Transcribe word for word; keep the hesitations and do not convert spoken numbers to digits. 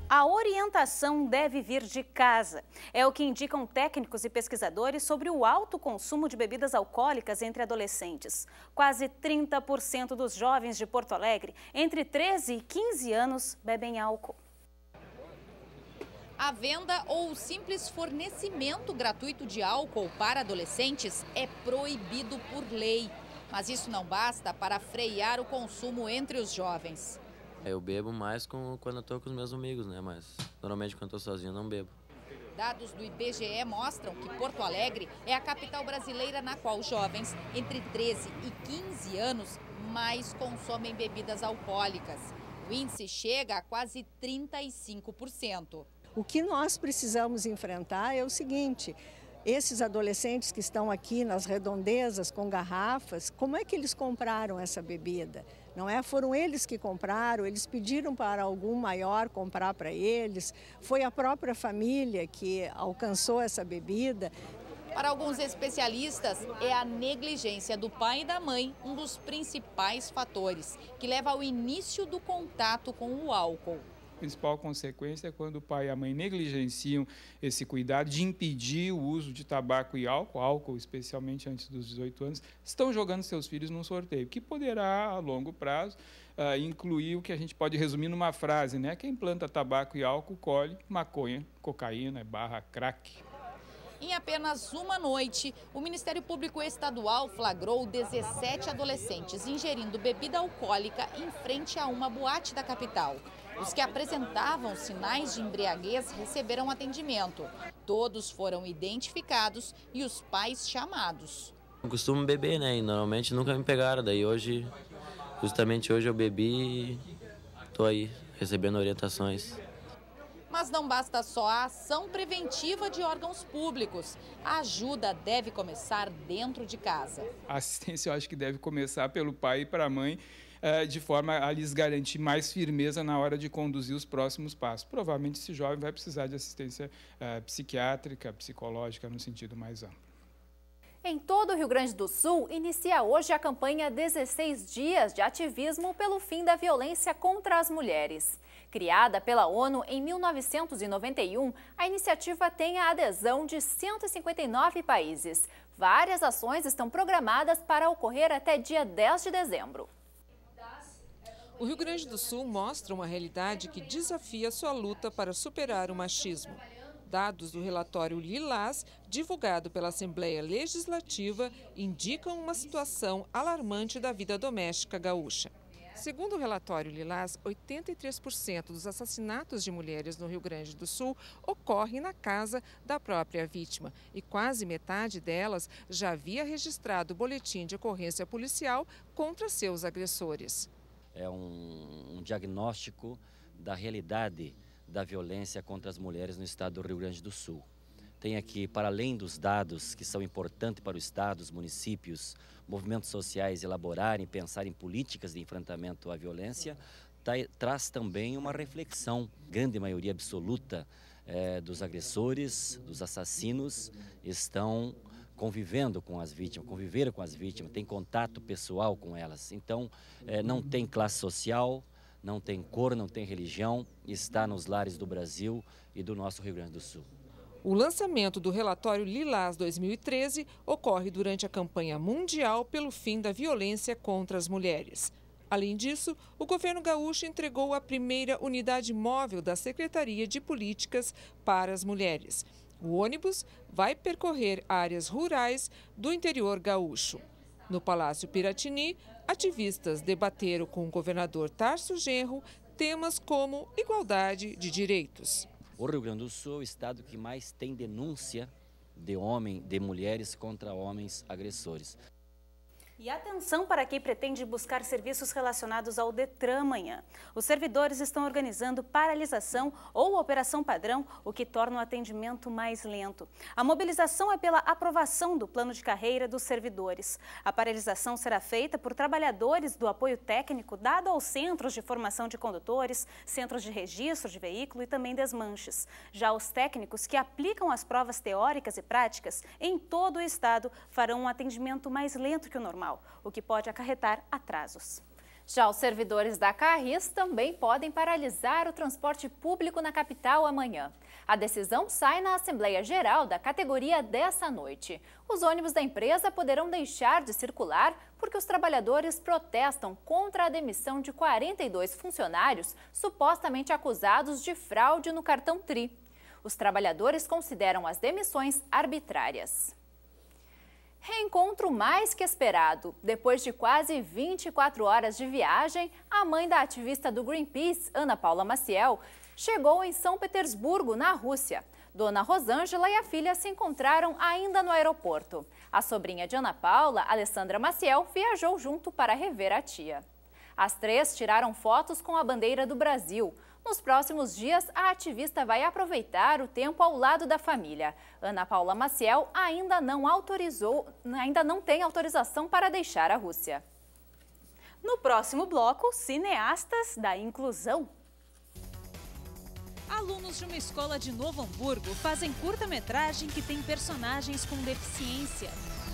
A orientação deve vir de casa. É o que indicam técnicos e pesquisadores sobre o alto consumo de bebidas alcoólicas entre adolescentes. Quase trinta por cento dos jovens de Porto Alegre, entre treze e quinze anos, bebem álcool. A venda ou o simples fornecimento gratuito de álcool para adolescentes é proibido por lei. Mas isso não basta para frear o consumo entre os jovens. Eu bebo mais com, quando eu tô com os meus amigos, né? Mas normalmente quando eu tô sozinho eu não bebo. Dados do I B G E mostram que Porto Alegre é a capital brasileira na qual jovens entre treze e quinze anos mais consomem bebidas alcoólicas. O índice chega a quase trinta e cinco por cento. O que nós precisamos enfrentar é o seguinte: esses adolescentes que estão aqui nas redondezas com garrafas, como é que eles compraram essa bebida? Não é? Foram eles que compraram, eles pediram para algum maior comprar para eles, foi a própria família que alcançou essa bebida. Para alguns especialistas, é a negligência do pai e da mãe um dos principais fatores que leva ao início do contato com o álcool. A principal consequência é quando o pai e a mãe negligenciam esse cuidado de impedir o uso de tabaco e álcool, álcool especialmente antes dos dezoito anos, estão jogando seus filhos num sorteio, que poderá, a longo prazo, uh, incluir o que a gente pode resumir numa frase, né? Quem planta tabaco e álcool colhe maconha, cocaína, barra crack. Em apenas uma noite, o Ministério Público Estadual flagrou dezessete adolescentes ingerindo bebida alcoólica em frente a uma boate da capital. Os que apresentavam sinais de embriaguez receberam atendimento. Todos foram identificados e os pais chamados. Eu costumo beber, né? E normalmente nunca me pegaram. Daí hoje, justamente hoje eu bebi e tô aí recebendo orientações. Mas não basta só a ação preventiva de órgãos públicos. A ajuda deve começar dentro de casa. A assistência eu acho que deve começar pelo pai e para a mãe, de forma a lhes garantir mais firmeza na hora de conduzir os próximos passos. Provavelmente esse jovem vai precisar de assistência uh, psiquiátrica, psicológica, no sentido mais amplo. Em todo o Rio Grande do Sul, inicia hoje a campanha dezesseis dias de ativismo pelo fim da violência contra as mulheres. Criada pela ONU em mil novecentos e noventa e um, a iniciativa tem a adesão de cento e cinquenta e nove países. Várias ações estão programadas para ocorrer até dia dez de dezembro. O Rio Grande do Sul mostra uma realidade que desafia sua luta para superar o machismo. Dados do relatório Lilás, divulgado pela Assembleia Legislativa, indicam uma situação alarmante da vida doméstica gaúcha. Segundo o relatório Lilás, oitenta e três por cento dos assassinatos de mulheres no Rio Grande do Sul ocorrem na casa da própria vítima e quase metade delas já havia registrado boletim de ocorrência policial contra seus agressores. É um, um diagnóstico da realidade da violência contra as mulheres no estado do Rio Grande do Sul. Tem aqui, para além dos dados que são importantes para o estado, os municípios, movimentos sociais elaborarem, pensarem políticas de enfrentamento à violência, tá, traz também uma reflexão. Grande maioria absoluta é, dos agressores, dos assassinos, estão convivendo com as vítimas, conviveram com as vítimas, tem contato pessoal com elas. Então, é, não tem classe social, não tem cor, não tem religião, está nos lares do Brasil e do nosso Rio Grande do Sul. O lançamento do relatório Lilás dois mil e treze ocorre durante a campanha mundial pelo fim da violência contra as mulheres. Além disso, o governo gaúcho entregou a primeira unidade móvel da Secretaria de Políticas para as Mulheres. O ônibus vai percorrer áreas rurais do interior gaúcho. No Palácio Piratini, ativistas debateram com o governador Tarso Genro temas como igualdade de direitos. O Rio Grande do Sul é o estado que mais tem denúncia de homem, de mulheres contra homens agressores. E atenção para quem pretende buscar serviços relacionados ao Detran amanhã. Os servidores estão organizando paralisação ou operação padrão, o que torna o atendimento mais lento. A mobilização é pela aprovação do plano de carreira dos servidores. A paralisação será feita por trabalhadores do apoio técnico dado aos centros de formação de condutores, centros de registro de veículo e também desmanches. Já os técnicos que aplicam as provas teóricas e práticas em todo o estado farão um atendimento mais lento que o normal, o que pode acarretar atrasos. Já os servidores da Carris também podem paralisar o transporte público na capital amanhã. A decisão sai na Assembleia Geral da categoria dessa noite. Os ônibus da empresa poderão deixar de circular porque os trabalhadores protestam contra a demissão de quarenta e dois funcionários supostamente acusados de fraude no cartão Tri. Os trabalhadores consideram as demissões arbitrárias. Reencontro mais que esperado. Depois de quase vinte e quatro horas de viagem, a mãe da ativista do Greenpeace, Ana Paula Maciel, chegou em São Petersburgo, na Rússia. Dona Rosângela e a filha se encontraram ainda no aeroporto. A sobrinha de Ana Paula, Alessandra Maciel, viajou junto para rever a tia. As três tiraram fotos com a bandeira do Brasil. Nos próximos dias, a ativista vai aproveitar o tempo ao lado da família. Ana Paula Maciel ainda não autorizou, ainda não tem autorização para deixar a Rússia. No próximo bloco, cineastas da inclusão. Alunos de uma escola de Novo Hamburgo fazem curta-metragem que tem personagens com deficiência.